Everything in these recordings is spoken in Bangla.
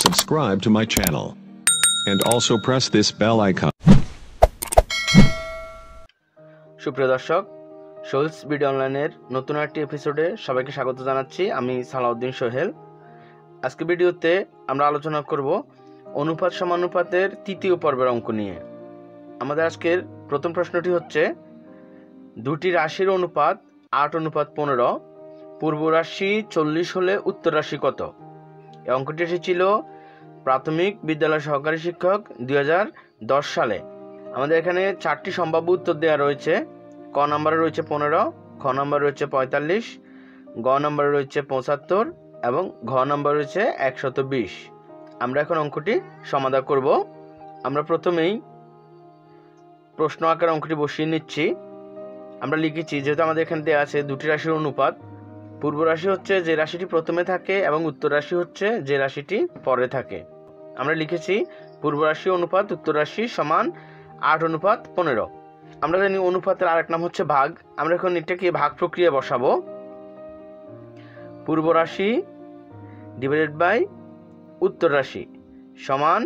subscribe to my channel and also press this bell icon. সুপ্রিয় দর্শক, সোহেলস ভিডিও অনলাইনের নতুন একটি এপিসোডে সবাইকে স্বাগত জানাচ্ছি। আমি সালাউদ্দিন সোহেল। আজকে ভিডিওতে আমরা আলোচনা করব অনুপাত সমানুপাতের তৃতীয় পর্বের অঙ্ক নিয়ে। আমাদের আজকের প্রথম প্রশ্নটি হচ্ছে, দুটি রাশির অনুপাত 8:15, পূর্ব রাশি 40 হলে উত্তর রাশি কত? এই অঙ্কটি এসেছিল প্রাথমিক বিদ্যালয় সহকারী শিক্ষক 2010 সালে। আমাদের এখানে 4টি সম্ভাব্য উত্তর দেওয়া রয়েছে। ক নম্বরে রয়েছে 15, খ নম্বরে রয়েছে 45, গ নম্বরে রয়েছে 75 এবং ঘ নম্বরে রয়েছে 120। আমরা এখন অঙ্কটি সমাধান করব। আমরা প্রথমেই প্রশ্ন আকারে অঙ্কটি বসিয়ে নিচ্ছি। আমরা লিখেছি, যেহেতু আমাদের এখানে দেওয়া আছে দুটি রাশির অনুপাত, পূর্ব রাশি হচ্ছে যে রাশিটি প্রথমে থাকে এবং উত্তর রাশি হচ্ছে যে রাশিটি পরে থাকে। আমরা লিখেছি পূর্ব রাশি অনুপাত উত্তর রাশি সমান 8:15। আমরা জানি অনুপাতের আরেক নাম হচ্ছে ভাগ। আমরা এখন এটাকে ভাগ প্রক্রিয়া বসাবো। পূর্ব রাশি ডিভাইডেড বাই উত্তর রাশি সমান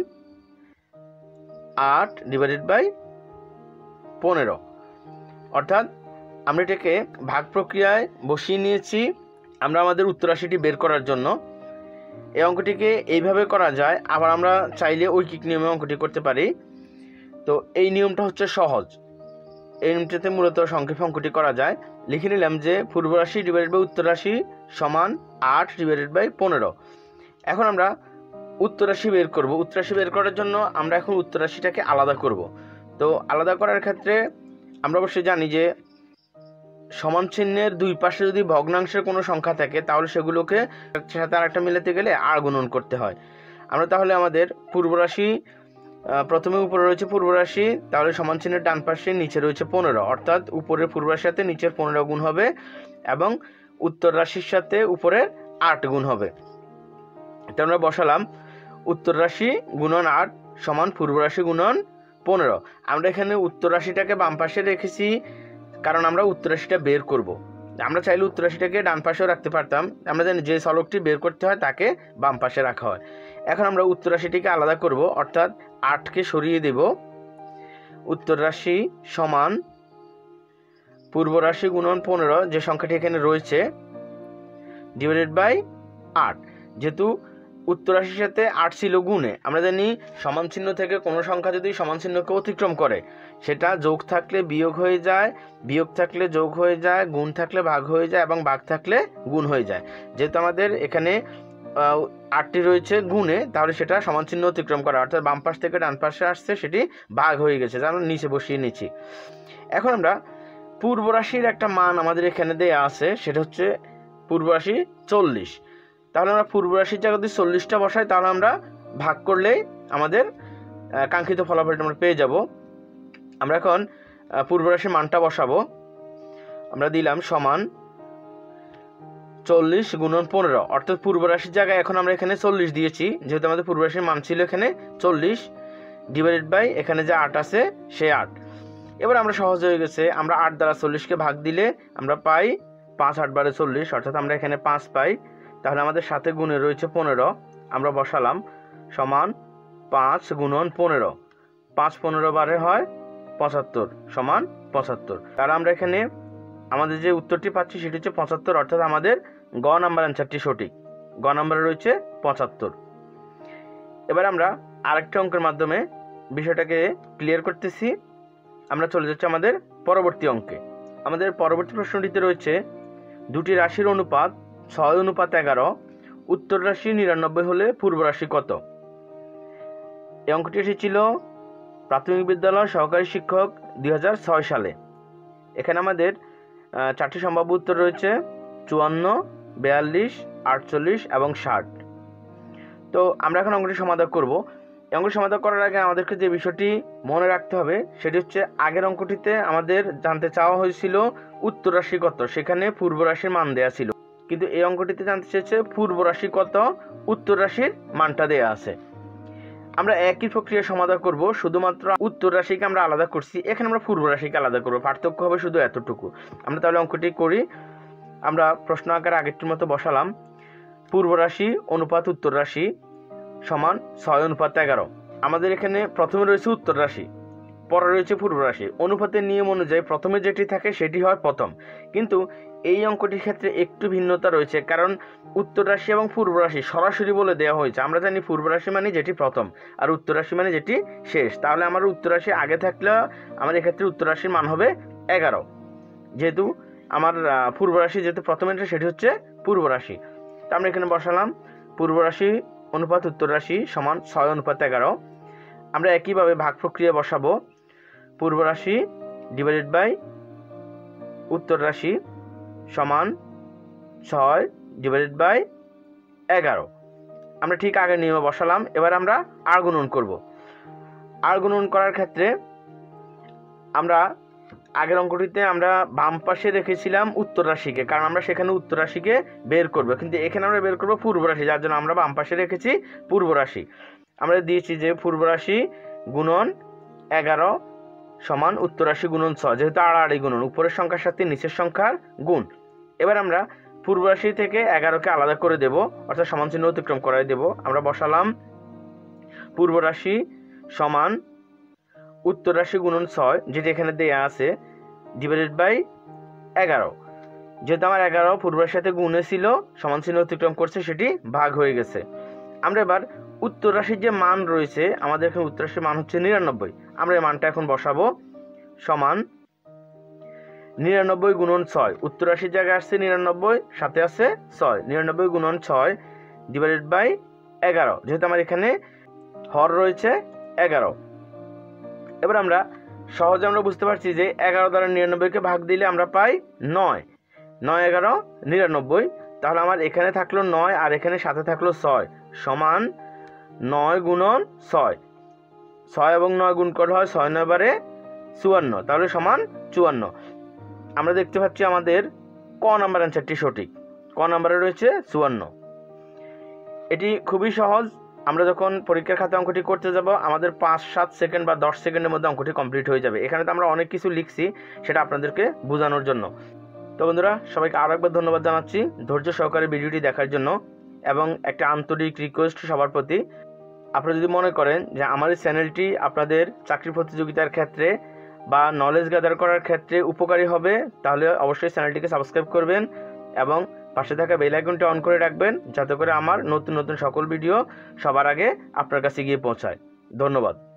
8/15, অর্থাৎ আমরা এটাকে ভাগ প্রক্রিয়ায় বসিয়ে নিয়েছি আমরা আমাদের উত্তর রাশিটি বের করার জন্য। এই অঙ্কটিকে এইভাবে করা যায়, আবার আমরা চাইলে ঐকিক নিয়মে অঙ্কটি করতে পারি। তো এই নিয়মটা হচ্ছে সহজ। এই নিয়মটাতে মূলত সংক্ষেপে অঙ্কটি করা যায়। লিখে নিলাম যে পূর্ব রাশি ডিভাইডেড বাই উত্তর রাশি সমান 8/15। এখন আমরা উত্তর রাশি বের করব। উত্তর রাশি বের করার জন্য আমরা এখন উত্তর রাশিটাকে আলাদা করব। তো আলাদা করার ক্ষেত্রে আমরা অবশ্যই জানি যে সমান চিহ্নের দুই পাশে যদি ভগ্নাংশের কোনো সংখ্যা থাকে তাহলে সেগুলোকে সাথে আরেকটা মিলাতে গেলে আর গুণন করতে হয়। আমরা তাহলে আমাদের পূর্ব রাশি, প্রথমে উপরে রয়েছে পূর্ব রাশি, তাহলে সমান চিহ্নের ডান পাশে নিচে রয়েছে 15, অর্থাৎ উপরের পূর্ব রাশির সাথে নিচের 15 গুণ হবে এবং উত্তর রাশির সাথে উপরের 8 গুণ হবে। এটা আমরা বসালাম, উত্তর রাশি গুণন 8 সমান পূর্ব রাশি গুণন 15। আমরা এখানে উত্তর রাশিটাকে বাম পাশে রেখেছি কারণ আমরা উত্তর রাশিটা বের করব। আমরা চাইলে উত্তর রাশিটাকে ডান পাশেও রাখতে পারতাম। আমরা জানি যে চলকটি বের করতে হয় তাকে বাম পাশে রাখা হয়। এখন আমরা উত্তর রাশিটিকে আলাদা করব, অর্থাৎ 8কে সরিয়ে দেব। উত্তর রাশি সমান পূর্ব রাশি গুণন 15, যে সংখ্যাটি এখানে রয়েছে, ডিভাইডেড বাই 8। যেহেতু উত্তর রাশির সাথে 8 ছিল গুণে, আমরা জানি সমান চিহ্ন থেকে কোনো সংখ্যা যদি সমান চিহ্নকে অতিক্রম করে সেটা যোগ থাকলে বিয়োগ হয়ে যায়, বিয়োগ থাকলে যোগ হয়ে যায়, গুণ থাকলে ভাগ হয়ে যায় এবং ভাগ থাকলে গুণ হয়ে যায়। যেহেতু আমাদের এখানে 8টি রয়েছে গুণে, তাহলে সেটা সমান চিহ্ন অতিক্রম করা, অর্থাৎ বাম পাশ থেকে ডান পাশে আসছে, সেটি ভাগ হয়ে গেছে, যা আমরা নিচে বসিয়ে নিচ্ছি। এখন আমরা পূর্ব রাশির একটা মান আমাদের এখানে দেয়া আছে, সেটা হচ্ছে পূর্ব রাশি 40। তাহলে আমরা পূর্ব রাশির জায়গায় যদি 40টা বসাই তাহলে আমরা ভাগ করলেই আমাদের কাঙ্ক্ষিত ফলাফলটা আমরা পেয়ে যাব। আমরা এখন পূর্ব রাশির মানটা বসাবো। আমরা দিলাম সমান 40 গুণন 15, অর্থাৎ পূর্ব রাশির জায়গায় এখন আমরা এখানে 40 দিয়েছি, যেহেতু আমাদের পূর্ব রাশির মান ছিল এখানে 40, ডিভাইডেড বাই এখানে যে 8 আছে সে 8। এবার আমরা সহজ হয়ে গেছে, আমরা 8 দ্বারা 40কে ভাগ দিলে আমরা পাই 5 8 বারে 40, অর্থাৎ আমরা এখানে 5 পাই। তাহলে আমাদের সাথে গুণে রয়েছে 15, আমরা বসালাম সমান 5 গুণন 15, 5 15 বারে হয় 75 সমান 75। তাহলে আমরা এখানে আমাদের যে উত্তরটি পাচ্ছি সেটি হচ্ছে 75, অর্থাৎ আমাদের গ নাম্বার অ্যান্সারটি সঠিক। গ নাম্বারে রয়েছে 75। এবার আমরা আরেকটা অঙ্কের মাধ্যমে বিষয়টাকে ক্লিয়ার করতেছি। আমরা চলে যাচ্ছি আমাদের পরবর্তী অঙ্কে। আমাদের পরবর্তী প্রশ্নটিতে রয়েছে, দুটি রাশির অনুপাত 6:11, উত্তর রাশি 99 হলে পূর্ব রাশি কত? এই অঙ্কটি এসেছিল প্রাথমিক বিদ্যালয় সহকারী শিক্ষক 2006 সালে। এখানে আমাদের 4টি সম্ভাব্য উত্তর রয়েছে, 54, 42, 48 এবং 60। তো আমরা এখন অঙ্কটি সমাধান করব। এই অঙ্কটি সমাধান করার আগে আমাদেরকে যে বিষয়টি মনে রাখতে হবে সেটি হচ্ছে, আগের অঙ্কটিতে আমাদের জানতে চাওয়া হয়েছিল উত্তর রাশি কত, সেখানে পূর্ব রাশির মান দেয়া ছিল, কিন্তু এই অঙ্কটিতে জানতে চেয়েছে পূর্ব রাশি কত, উত্তর রাশির মানটা দেয়া আছে। আমরা একই প্রক্রিয়া সমাধান করব, শুধুমাত্র উত্তর রাশিকে আমরা আলাদা করছি, এখানে আমরা পূর্ব রাশিকে আলাদা করব, পার্থক্য হবে শুধু এতটুকু। আমরা তাহলে অঙ্কটি করি। আমরা প্রশ্ন আকারে আগেরটির মতো বসালাম, পূর্ব রাশি অনুপাত উত্তর রাশি সমান 6:11। আমাদের এখানে প্রথমে রয়েছে উত্তর রাশি, পরে রয়েছে পূর্ব রাশি। অনুপাতের নিয়ম অনুযায়ী প্রথমে যেটি থাকে সেটি হয় প্রথম, কিন্তু এই অঙ্কটির ক্ষেত্রে একটু ভিন্নতা রয়েছে, কারণ উত্তর রাশি এবং পূর্ব রাশি সরাসরি বলে দেওয়া হয়েছে। আমরা জানি পূর্ব রাশি মানে যেটি প্রথম আর উত্তর রাশি মানে যেটি শেষ। তাহলে আমার উত্তর রাশি আগে থাকলে আমার এক্ষেত্রে উত্তর রাশির মান হবে 11, যেহেতু আমার পূর্ব রাশি যেহেতু প্রথমে সেটি হচ্ছে পূর্ব রাশি। তা আমরা এখানে বসালাম পূর্ব রাশি অনুপাত উত্তর রাশি সমান 6:11। আমরা একইভাবে ভাগ প্রক্রিয়া বসাবো, পূর্ব রাশি ডিভাইডেড বাই উত্তর রাশি সমান 6/11। আমরা ঠিক আগের নিয়মে বসালাম। এবার আমরা আর গুণন করব। আর গুণন করার ক্ষেত্রে আমরা আগের অঙ্কটিতে আমরা বাম পাশে রেখেছিলাম উত্তর রাশিকে, কারণ আমরা সেখানে উত্তর রাশিকে বের করব, কিন্তু এখানে আমরা বের করব পূর্ব রাশি, যার জন্য আমরা বাম পাশে রেখেছি পূর্ব রাশি। আমরা দিয়েছি যে পূর্ব রাশি গুণন 11 সমান উত্তর রাশি গুণন 6, যেহেতু আড়াআড়ি গুণন, উপরের সংখ্যার সাথে নিচের সংখ্যার গুণ। এবার আমরা পূর্ব রাশি থেকে 11কে আলাদা করে দেব, অর্থাৎ সমান চিহ্ন অতিক্রম করাই দেব। আমরা বসালাম পূর্ব রাশি সমান উত্তর রাশি গুণন 6, যেটি এখানে দেয়া আছে, ডিভাইডেড বাই 11। যেহেতু আমার 11 পূর্ব রাশির সাথে গুণে ছিল, সমান চিহ্ন অতিক্রম করছে, সেটি ভাগ হয়ে গেছে। আমরা এবার উত্তর রাশির যে মান রয়েছে, আমাদের এখানে উত্তর রাশির মান হচ্ছে 99। আমরা এই মানটা এখন বসাবো, সমান 99 গুণন 6। উত্তর রাশির জায়গায় আসছে 99, সাথে আছে 6, 99 গুণন 6 ডিভাইডেড বাই 11, যেহেতু আমার এখানে হর রয়েছে 11। এবার আমরা সহজে আমরা বুঝতে পারছি যে 11 দ্বারা 99কে ভাগ দিলে আমরা পাই 9, 9 11 99। তাহলে আমার এখানে থাকলো 9 আর এখানে সাথে থাকলো 6, সমান 9 গুণন 6। 6 এবং 9 গুণ করলে হয় 6 9 বারে 54, তাহলে সমান 54। আমরা দেখতে পাচ্ছি আমাদের ক নাম্বার অ্যান্সারটি সঠিক, ক নাম্বারে রয়েছে 54। এটি খুবই সহজ। আমরা যখন পরীক্ষার খাতে অঙ্কটি করতে যাব, আমাদের 5-7 সেকেন্ড বা 10 সেকেন্ডের মধ্যে অঙ্কটি কমপ্লিট হয়ে যাবে। এখানে তো আমরা অনেক কিছু লিখছি, সেটা আপনাদেরকে বোঝানোর জন্য। তো বন্ধুরা, সবাইকে আরও একবার ধন্যবাদ জানাচ্ছি ধৈর্য সহকারে ভিডিওটি দেখার জন্য, এবং একটা আন্তরিক রিকোয়েস্ট সবার প্রতি, আপনারা যদি মনে করেন যে আমার এই চ্যানেলটি আপনাদের চাকরি প্রতিযোগিতার ক্ষেত্রে বা নলেজ গ্যাদার করার ক্ষেত্রে উপকারী হবে, তাহলে অবশ্যই চ্যানেলটিকে সাবস্ক্রাইব করবেন এবং পাশে থাকা বেল আইকনটি অন করে রাখবেন, যাতে করে আমার নতুন নতুন সকল ভিডিও সবার আগে আপনার কাছে গিয়ে পৌঁছায়। ধন্যবাদ।